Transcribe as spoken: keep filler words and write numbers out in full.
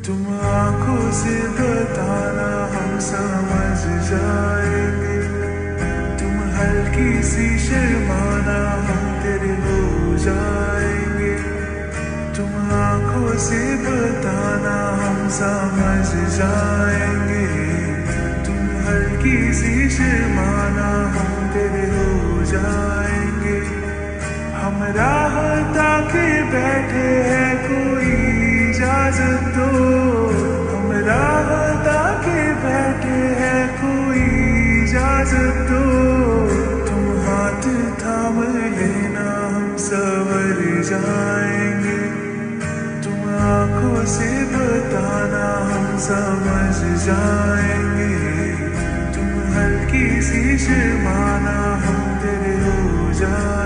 तुम आंखों से बताना हम समझ जाएंगे। तुम हल्की सी शर्माना हम तेरे हो जाएंगे। तुम आंखों से बताना हम समझ जाएंगे। तुम हल्की सी शर्माना हम तेरे हो जाएंगे। हम राह ताके बैठे हैं कोई इजाजत दो। हम राह ताके बैठे हैं कोई इजाजत दो। तुम हाथ थाम लेना हम संवर जाएंगे। तुम आंखों से बताना हम समझ जाएंगे। तुम हल्की सी शर्माना हम तेरे हो जाएंगे।